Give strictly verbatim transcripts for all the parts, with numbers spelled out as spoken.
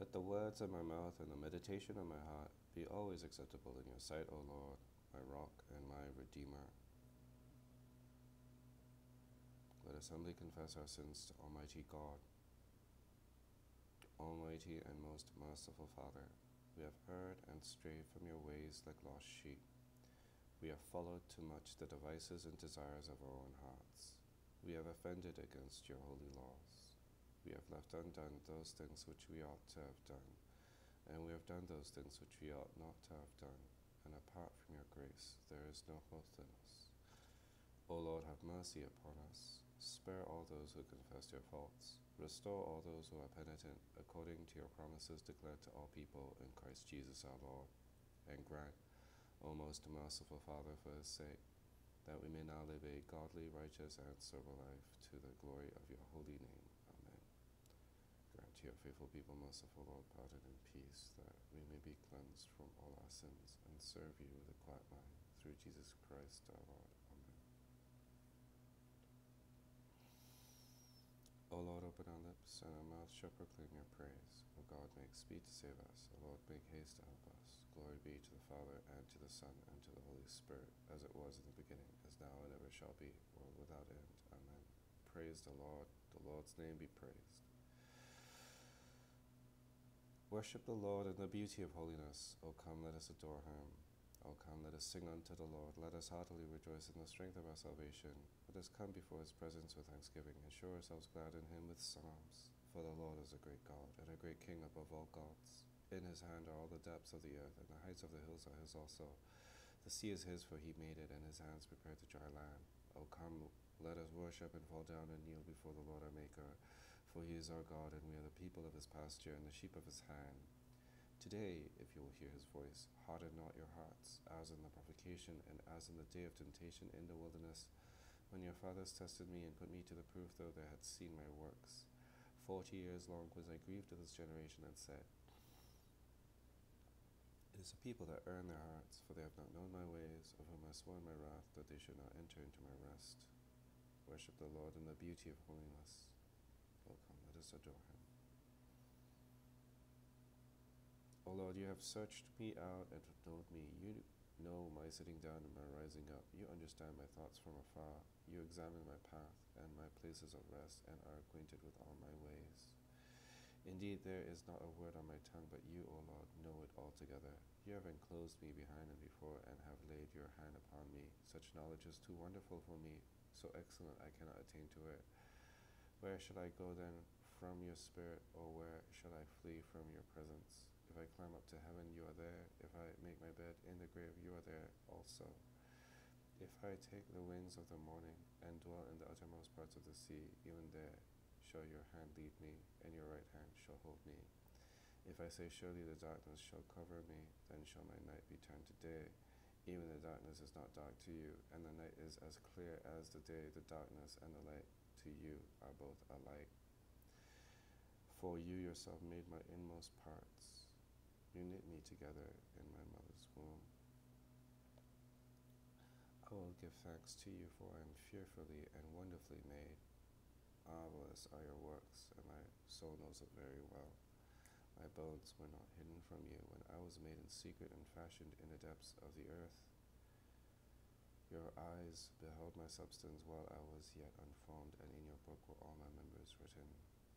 Let the words of my mouth and the meditation of my heart be always acceptable in your sight, O Lord, my rock and my redeemer. Let us humbly confess our sins to Almighty God. Almighty and most merciful Father, we have erred and strayed from your ways like lost sheep. We have followed too much the devices and desires of our own hearts. We have offended against your holy laws. We have left undone those things which we ought to have done, and we have done those things which we ought not to have done, and apart from your grace there is no hope in us. O Lord, have mercy upon us. Spare all those who confess their faults. Restore all those who are penitent, according to your promises declared to all people in Christ Jesus our Lord. And grant, O most merciful Father, for his sake, that we may now live a godly, righteous, and sober life to the glory of your holy name. Amen. Grant to your faithful people, merciful Lord, pardon and peace, that we may be cleansed from all our sins and serve you with a quiet mind, through Jesus Christ our Lord. Amen. O Lord, open our lips, and our mouth shall proclaim your praise. O God, make speed to save us. O Lord, make haste to help us. Glory be to the Father, and to the Son, and to the Holy Spirit, as it was in the beginning, is now, and ever shall be, world without end. Amen. Praise the Lord. The Lord's name be praised. Worship the Lord in the beauty of holiness. O come, let us adore him. O come, let us sing unto the Lord. Let us heartily rejoice in the strength of our salvation. Let us come before his presence with thanksgiving, and show ourselves glad in him with psalms. For the Lord is a great God, and a great King above all gods. In his hand are all the depths of the earth, and the heights of the hills are his also. The sea is his, for he made it, and his hands prepared the dry land. O come, let us worship and fall down and kneel before the Lord our Maker. For he is our God, and we are the people of his pasture, and the sheep of his hand. Today, if you will hear his voice, harden not your hearts, as in the provocation and as in the day of temptation in the wilderness, when your fathers tested me and put me to the proof, though they had seen my works. Forty years long was I grieved at this generation, and said, it is a people that err in their hearts, for they have not known my ways, of whom I swore in my wrath that they should not enter into my rest. Worship the Lord in the beauty of holiness. O come, let us adore him. O Lord, you have searched me out and known me. You know my sitting down and my rising up. You understand my thoughts from afar. You examine my path and my places of rest, and are acquainted with all my ways. Indeed, there is not a word on my tongue, but you, O Lord, know it altogether. You have enclosed me behind and before, and have laid your hand upon me. Such knowledge is too wonderful for me, so excellent I cannot attain to it. Where shall I go then from your spirit, or where shall I flee from your presence? If I climb up to heaven, you are there. If I make my bed in the grave, you are there also. If I take the wings of the morning and dwell in the uttermost parts of the sea, even there shall your hand lead me, and your right hand shall hold me. If I say, surely the darkness shall cover me, then shall my night be turned to day. Even the darkness is not dark to you, and the night is as clear as the day. The darkness and the light to you are both alike. For you yourself made my inmost parts. You knit me together in my mother's womb. I will give thanks to you, for I am fearfully and wonderfully made. Marvelous are your works, and my soul knows it very well. My bones were not hidden from you when I was made in secret and fashioned in the depths of the earth. Your eyes beheld my substance while I was yet unformed, and in your book were all my members written,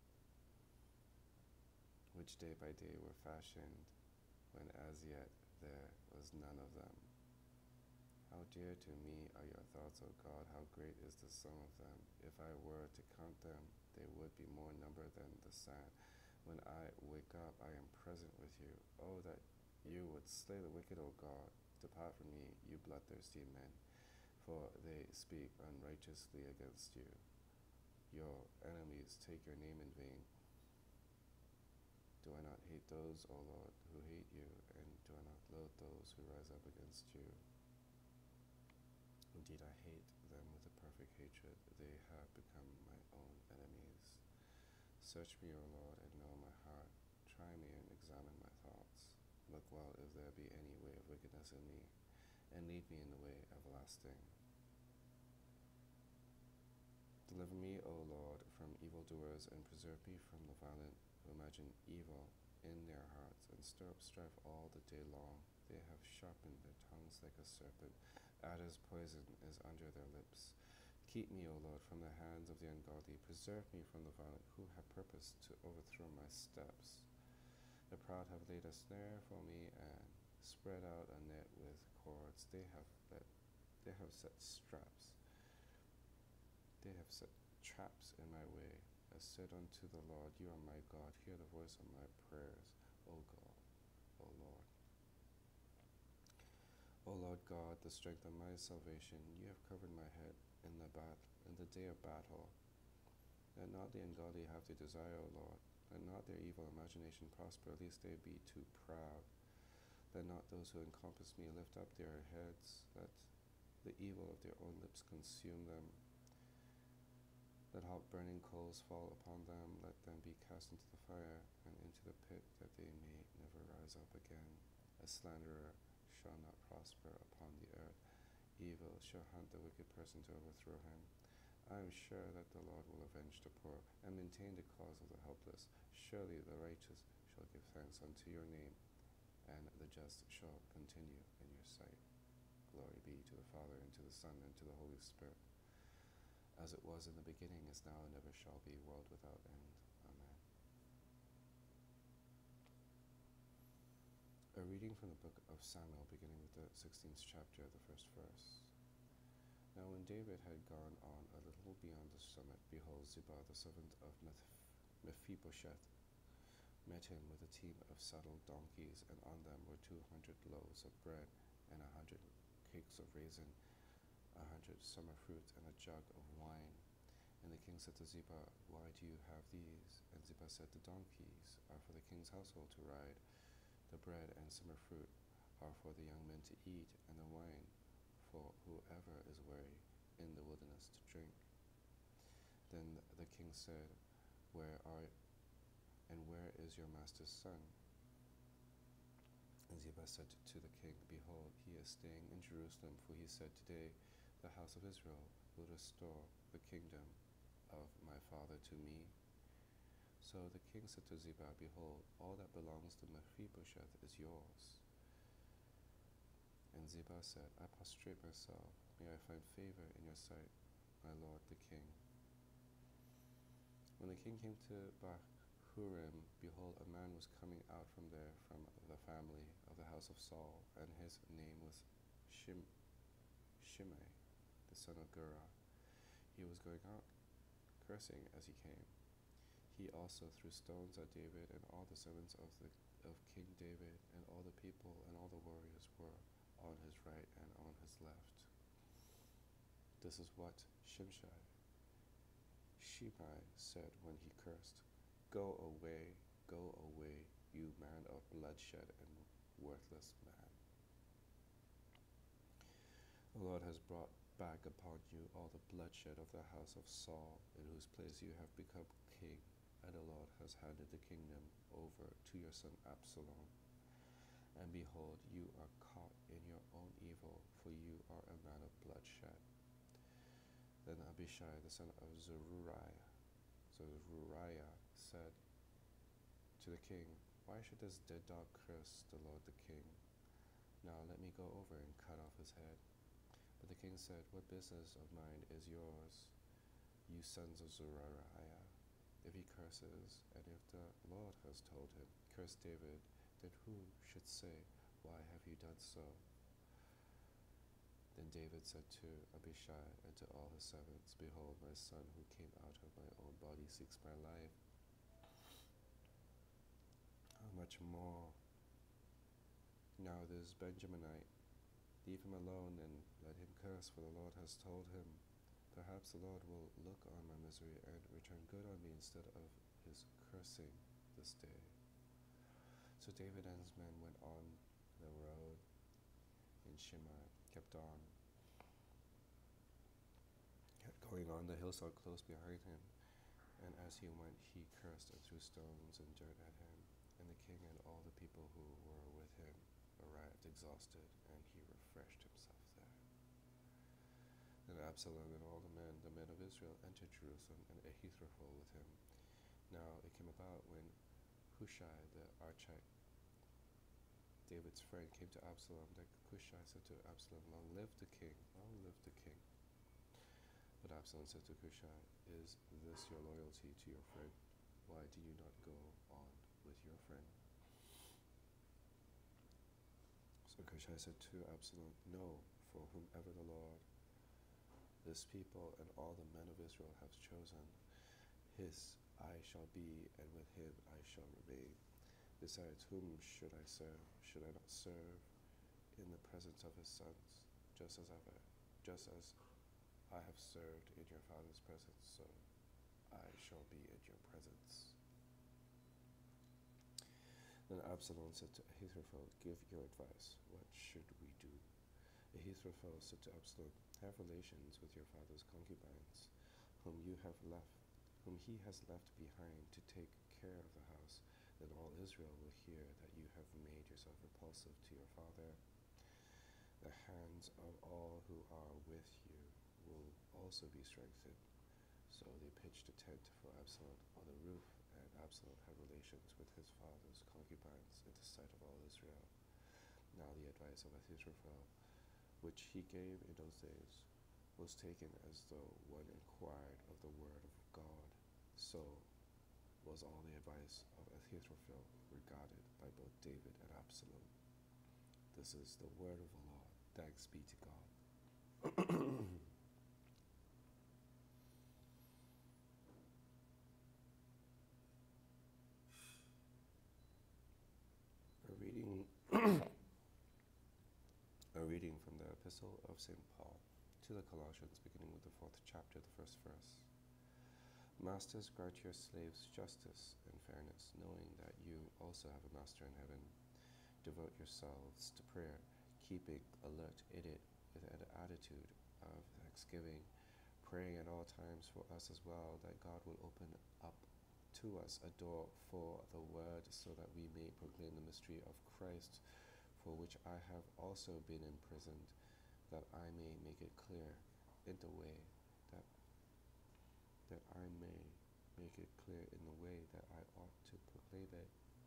which day by day were fashioned, when as yet there was none of them. How dear to me are your thoughts, O God, how great is the sum of them. If I were to count them, they would be more number than the sand. When I wake up, I am present with you. Oh, that you would slay the wicked, O God. Depart from me, you bloodthirsty men, for they speak unrighteously against you. Your enemies take your name in vain. Do I not hate those, O Lord, who hate you, and do I not loathe those who rise up against you? Indeed, I hate them with a perfect hatred. They have become my own enemies. Search me, O Lord, and know my heart. Try me and examine my thoughts. Look well if there be any way of wickedness in me, and lead me in the way everlasting. Deliver me, O Lord, from evildoers, and preserve me from the violent who imagine evil. in their hearts, and stir up strife all the day long. They have sharpened their tongues like a serpent. Adder's poison is under their lips. Keep me, O Lord, from the hands of the ungodly. Preserve me from the violent, who have purposed to overthrow my steps. The proud have laid a snare for me and spread out a net with cords. They have let, they have set straps. They have set traps in my way. I said unto the Lord, You are my God. Hear the voice of my prayers, O God, O Lord. O Lord God, the strength of my salvation, you have covered my head in the bat in the day of battle. Let not the ungodly have their desire, O Lord. Let not their evil imagination prosper, lest they be too proud. Let not those who encompass me lift up their heads. Let the evil of their own lips consume them. Let hot burning coals fall upon them. Let them be cast into the fire and into the pit, that they may never rise up again. A slanderer shall not prosper upon the earth. Evil shall hunt the wicked person to overthrow him. I am sure that the Lord will avenge the poor and maintain the cause of the helpless. Surely the righteous shall give thanks unto your name, and the just shall continue in your sight. Glory be to the Father, and to the Son, and to the Holy Spirit, as it was in the beginning, is now, and ever shall be, world without end. Amen. A reading from the book of Samuel, beginning with the sixteenth chapter, the first verse. Now when David had gone on a little beyond the summit, behold, Ziba, the servant of Mephibosheth, met him with a team of saddled donkeys, and on them were two hundred loaves of bread, and a hundred cakes of raisin, a hundred summer fruit, and a jug of wine. And the king said to Ziba, Why do you have these? And Ziba said, The donkeys are for the king's household to ride. The bread and summer fruit are for the young men to eat, and the wine for whoever is weary in the wilderness to drink. Then the king said, Where are and where is your master's son? And Ziba said to the king, Behold, he is staying in Jerusalem, for he said, Today the house of Israel will restore the kingdom of my father to me. So the king said to Ziba, Behold, all that belongs to Mephibosheth is yours. And Ziba said, I prostrate myself. May I find favor in your sight, my lord the king. When the king came to Bahurim, behold, a man was coming out from there, from the family of the house of Saul, and his name was Shim- Shimei, the son of Gera. He was going out, cursing as he came. He also threw stones at David, and all the servants of the of King David, and all the people and all the warriors were on his right and on his left. This is what Shimshai, Shimei said when he cursed, Go away, go away, you man of bloodshed and worthless man. The Lord has brought back upon you all the bloodshed of the house of Saul, in whose place you have become king, and the Lord has handed the kingdom over to your son Absalom. And behold, you are caught in your own evil, for you are a man of bloodshed. Then Abishai, the son of Zeruiah, Zeruiah said to the king, Why should this dead dog curse the Lord the king? Now let me go over and cut off his head. But the king said, What business of mine is yours, you sons of Zeruiah? If he curses, and if the Lord has told him, Curse David, then who should say, Why have you done so? Then David said to Abishai and to all his servants, Behold, my son who came out of my own body seeks my life. How much more now this Benjaminite? Leave him alone and let him curse, for the Lord has told him. Perhaps the Lord will look on my misery and return good on me instead of his cursing this day. So David and his men went on the road, and Shimei kept on, kept going on the hillside close behind him. And as he went, he cursed and threw stones and dirt at him. And the king and all the people who were with him arrived exhausted, and he refreshed himself there. Then Absalom and all the men, the men of Israel, entered Jerusalem, and Ahithophel with him. Now it came about when Hushai the Archite, David's friend, came to Absalom, then Hushai said to Absalom, "Long live the king, long live the king." But Absalom said to Hushai, "Is this your loyalty to your friend? Why do you not go on with your friend?" So Hushai said to Absalom, "No, for whomever the Lord, this people, and all the men of Israel have chosen, his I shall be, and with him I shall remain. Besides, whom should I serve? Should I not serve in the presence of his sons, just as ever, just as I have served in your father's presence, so I shall be in your presence." Then Absalom said to Ahithophel, "Give your advice. What should we do?" Ahithophel said to Absalom, "Have relations with your father's concubines, whom you have left, whom he has left behind to take care of the house. Then all Israel will hear that you have made yourself repulsive to your father. The hands of all who are with you will also be strengthened." So they pitched a tent for Absalom on the roof, and Absalom had relations with his father's concubines in the sight of all Israel. Now the advice of Ahithophel, which he gave in those days, was taken as though one inquired of the word of God. So was all the advice of Ahithophel regarded by both David and Absalom. This is the word of the Lord. Thanks be to God. A reading, a reading from the Epistle of Saint Paul to the Colossians, beginning with the fourth chapter, the first verse. "Masters, grant your slaves justice and fairness, knowing that you also have a master in heaven. Devote yourselves to prayer, keeping alert in it with an attitude of thanksgiving, praying at all times for us as well, that God will open up to us a door for the word, so that we may proclaim the mystery of Christ, for which I have also been imprisoned, that I may make it clear in the way that that I may make it clear in the way that I ought to proclaim it.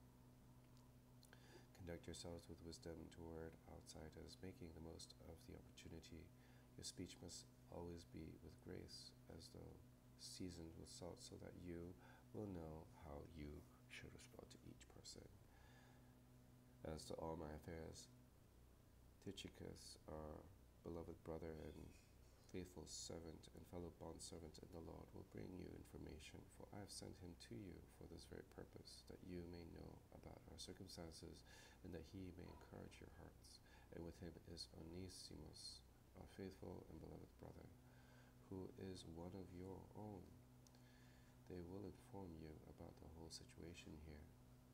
Conduct yourselves with wisdom toward outsiders, making the most of the opportunity. Your speech must always be with grace, as though seasoned with salt, so that you will know how you should respond to each person. As to all my affairs, Tychicus, our beloved brother and faithful servant and fellow bondservant in the Lord, will bring you information, for I have sent him to you for this very purpose, that you may know about our circumstances, and that he may encourage your hearts. And with him is Onesimus, our faithful and beloved brother, who is one of your own. They will inform you about the whole situation here.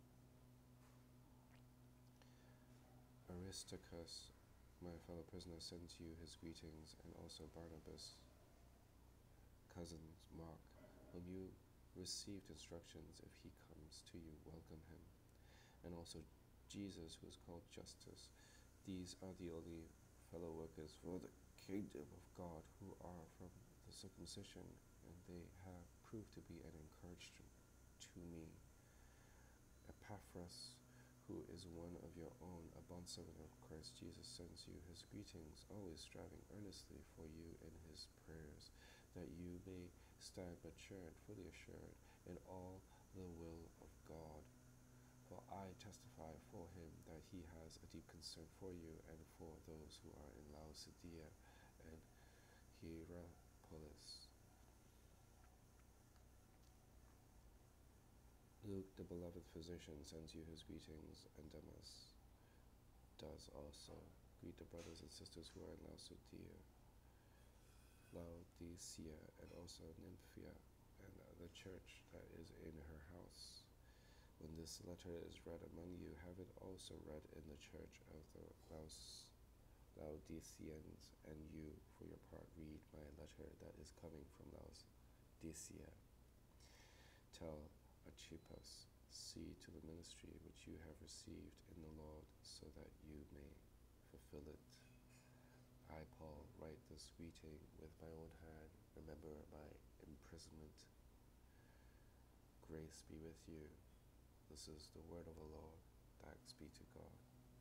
Aristarchus, my fellow prisoner, sends you his greetings, and also Barnabas, cousin Mark, whom you received instructions. If he comes to you, welcome him. And also Jesus, who is called Justus. These are the only fellow workers for the kingdom of God, who are from the circumcision, and they have proved to be an encouragement to me. Epaphras, who is one of your own, a bondservant of Christ Jesus, sends you his greetings, always striving earnestly for you in his prayers, that you may stand mature and fully assured in all the will of God. For I testify for him that he has a deep concern for you and for those who are in Laodicea and Hierapolis. Luke, the beloved physician, sends you his greetings, and Demas does also. Greet the brothers and sisters who are in Laodicea, Laodicea, and also Nymphia, and the church that is in her house. When this letter is read among you, have it also read in the church of the Laodiceans, and you, for your part, read my letter that is coming from Laodicea. Tell Archippus, see to the ministry which you have received in the Lord, so that you may fulfill it. I, Paul, write this greeting with my own hand. Remember my imprisonment. Grace be with you. This is the word of the Lord. Thanks be to God.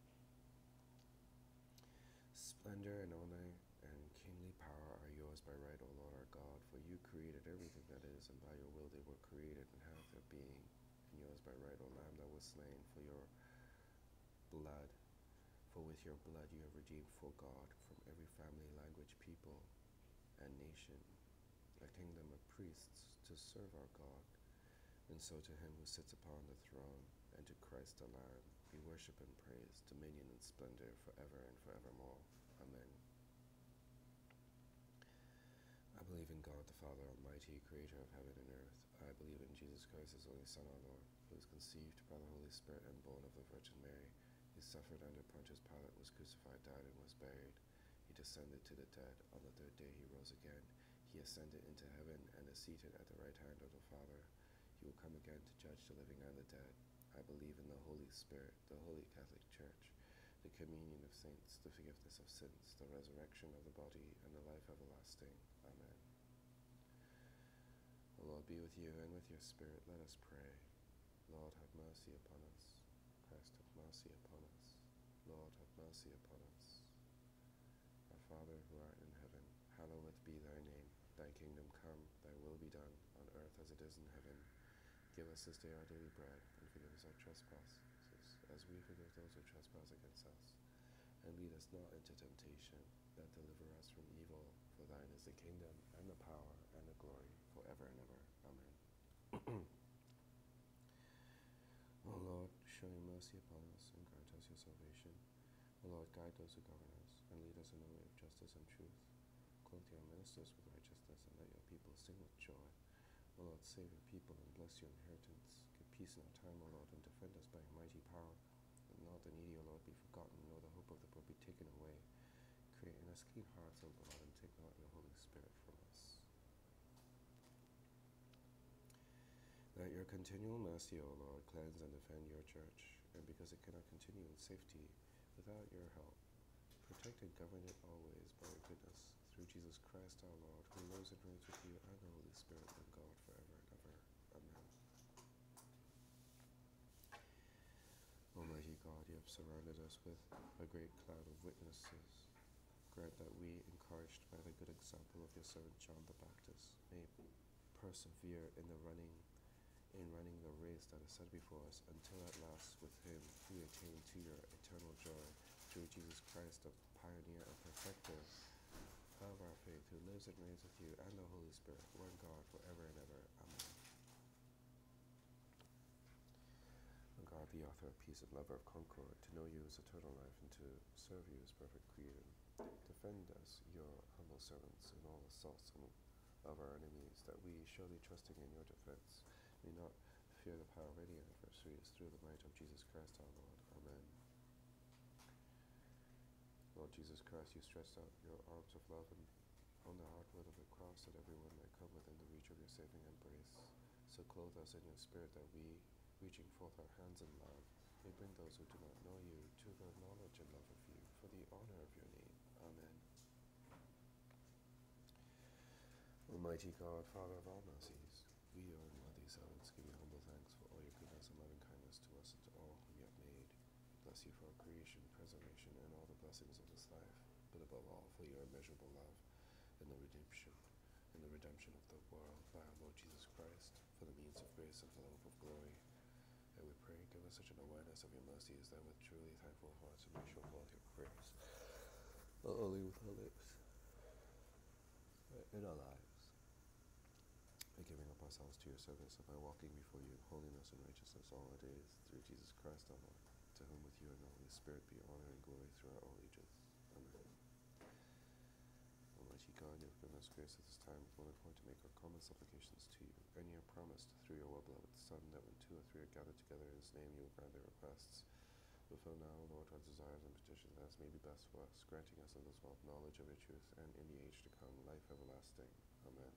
Splendor and honor and kingly power are yours by right, O Lord our God, for you created everything that is, and by your will they were created and have their being. And yours by right, O Lamb that was slain, for your blood, for with your blood you have redeemed for God from every family, language, people, and nation, a kingdom of priests to serve our God. And so to him who sits upon the throne, and to Christ the Lamb, be worship and praise, dominion and splendor, forever and forevermore. Amen. I believe in God the Father Almighty, creator of heaven and earth. I believe in Jesus Christ, his only Son, our Lord, who was conceived by the Holy Spirit and born of the Virgin Mary. He suffered under Pontius Pilate, was crucified, died, and was buried. He descended to the dead. On the third day he rose again. He ascended into heaven and is seated at the right hand of the Father. He will come again to judge the living and the dead. I believe in the Holy Spirit, the Holy Catholic Church, the communion of saints, the forgiveness of sins, the resurrection of the body, and the life everlasting. Amen. The Lord be with you and with your spirit. Let us pray. Lord, have mercy upon us. Christ, have mercy upon us. Lord, have mercy upon us. Our Father, who art in heaven, hallowed be thy name. Thy kingdom come, thy will be done, on earth as it is in heaven. Give us this day our daily bread, and forgive us our trespasses, as we forgive those who trespass against us. And lead us not into temptation, but deliver us from evil. For thine is the kingdom, and the power, and the glory, forever and ever. Amen. O Lord, show your mercy upon us, and grant us your salvation. O Lord, guide those who govern us, and lead us in the way of justice and truth. Clothe your ministers with righteousness, and let your people sing with joy. O Lord, save your people and bless your inheritance. Give peace in our time, O Lord, and defend us by your mighty power. Let not the needy, O Lord, be forgotten, nor the hope of the poor be taken away. Create in us clean hearts, O God, and take not your Holy Spirit from us. Let your continual mercy, O Lord, cleanse and defend your church, and because it cannot continue in safety without your help, protect and govern it always by your goodness, through Jesus Christ our Lord, who lives and reigns with you and the Holy Spirit, one God, forever and ever. Amen. Almighty God, you have surrounded us with a great cloud of witnesses. Grant that we, encouraged by the good example of your servant John the Baptist, may persevere in the running, in running the race that is set before us, until at last with him we attain to your eternal joy, through Jesus Christ, the pioneer and perfecter of our faith, who lives and reigns with you and the Holy Spirit, one God, forever and ever. Amen. O God, the author of peace and lover of concord, to know you is eternal life, and to serve you is perfect freedom. Defend us, your humble servants, in all assaults of our enemies, that we, surely trusting in your defense, may not fear the power of any adversaries, through the might of Jesus Christ our Lord. Amen. Lord Jesus Christ, you stretched out your arms of love and on the hardwood of the cross, that everyone might come within the reach of your saving embrace. So clothe us in your spirit, that we, reaching forth our hands in love, may bring those who do not know you to the knowledge and love of you, for the honor of your name. Amen. Almighty God, Father of all mercies, we, your unworthy servants, give you humble thanks for all your goodness and loving kindness to us and to all whom you have made. Bless you for our creation, preservation, and all the blessings of this life, but above all for your immeasurable love and the redemption, and the redemption of the world by our Lord Jesus Christ, for the means of grace and for the hope of glory. And we pray, give us such an awareness of your mercies, that with truly thankful hearts we may show forth your praise, not only with our lips, but in our lives, by giving up ourselves to your service, and by walking before you in holiness and righteousness all our days, through Jesus Christ our Lord, to whom with you and the Holy Spirit be honor and glory throughout all ages. Amen. Almighty God, you have given us grace at this time with one accord to make our common supplications to you, and you have promised, through your well-beloved Son, that when two or three are gathered together in his name, you will grant their requests. Fulfill now, Lord, our desires and petitions as may be best for us, granting us in this wealth knowledge of your truth, and in the age to come, life everlasting. Amen.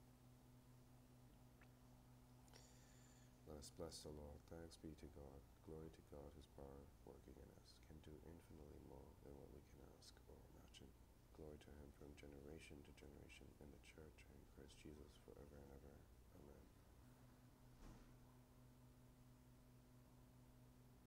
Let us bless the Lord. Thanks be to God. Glory to God, whose power working in us can do infinitely more than what we can ask or imagine. Glory to him from generation to generation in the church and in Christ Jesus forever and ever.